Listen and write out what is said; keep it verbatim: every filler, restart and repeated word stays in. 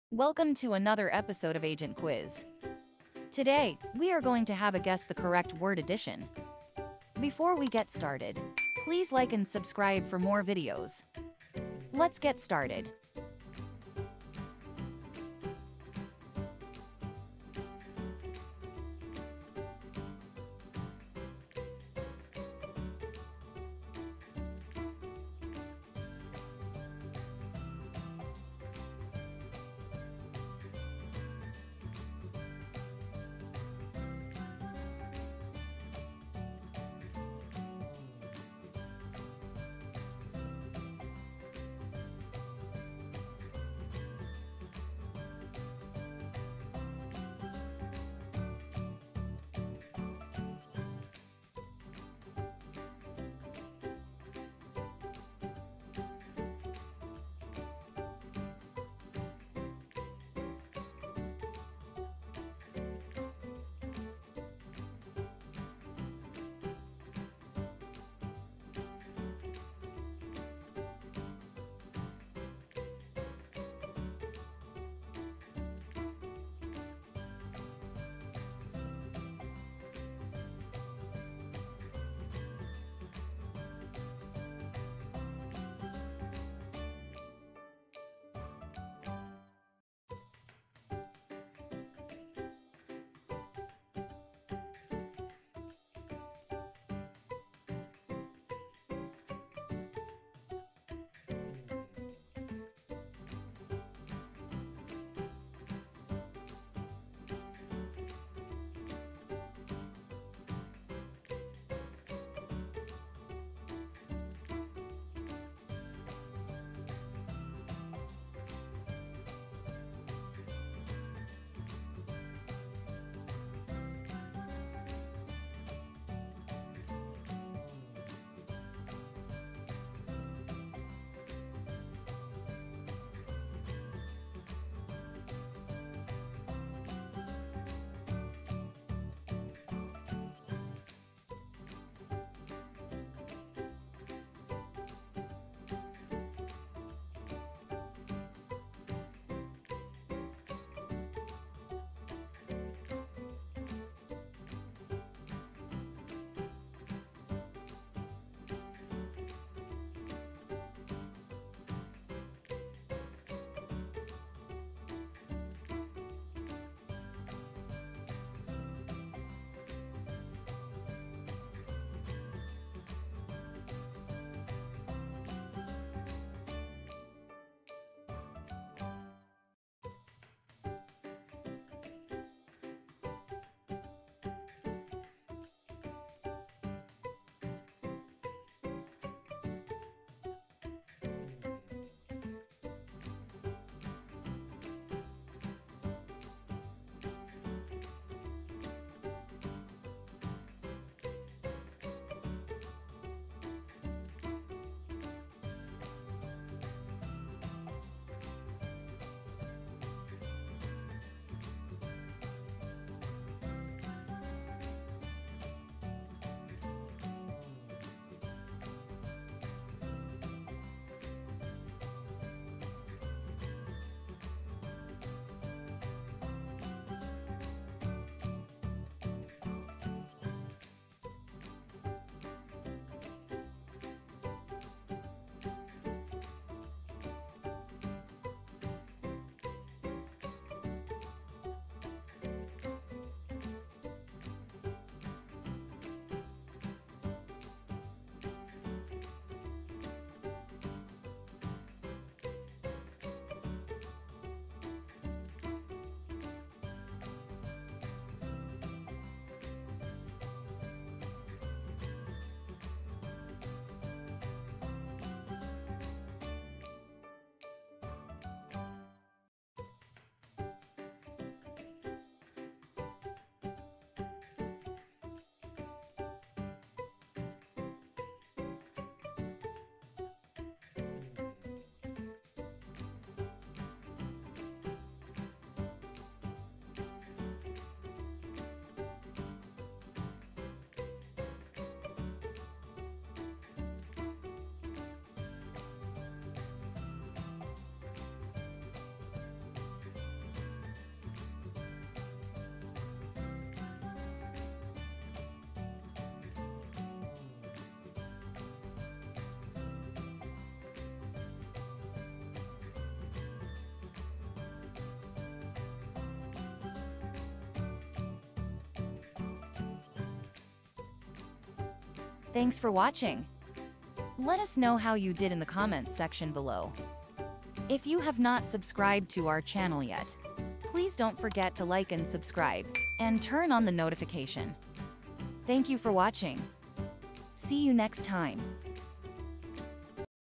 Welcome to another episode of Agent Quiz. Today, we are going to have a guess the correct word addition. Before we get started, please like and subscribe for more videos. Let's get started. Thanks for watching. Let us know how you did in the comments section below. If you have not subscribed to our channel yet, please don't forget to like and subscribe, and turn on the notification. Thank you for watching. See you next time.